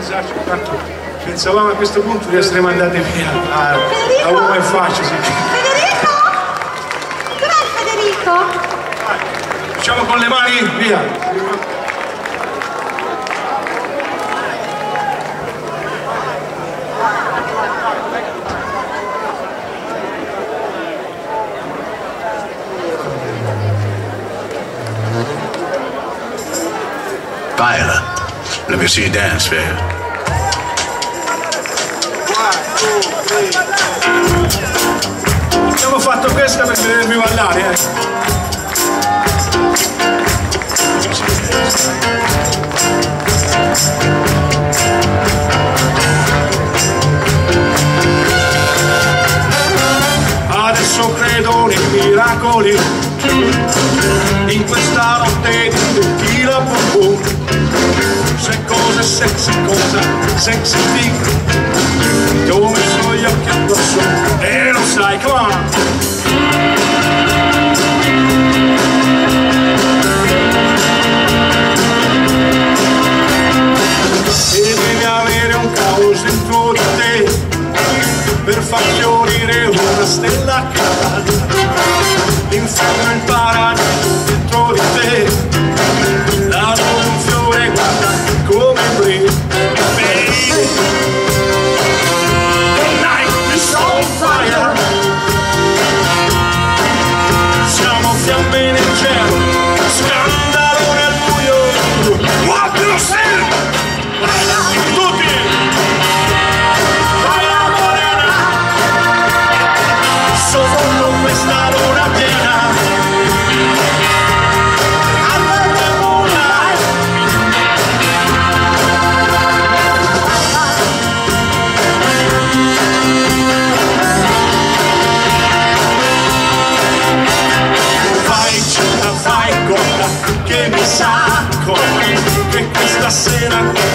organizzarci, tanto pensavamo a questo punto di essere mandati via a uno mai facile. Federico? Dov'è il Federico? Facciamo con le mani, via! Viola, let me see you dance, baby. Abbiamo fatto questa per vedervi ballare, Adesso credo nei miracoli, in questa notte di tequila boom. Se cosa sexy, cosa sexy thing, ti ho messo gli occhi addosso e lo sai, come on! E devi avere un caos dentro di te per far fiorire una stella calda. L'inferno e il paradiso dentro di te, la dove un fiore guarda come brilla. Baby, the night is on fire. Siamo fiamme nel cielo, scandalo nel buio. What do you say? Tutti! Vai la morena, sotto questa luna piena. Che mi sa che questa sera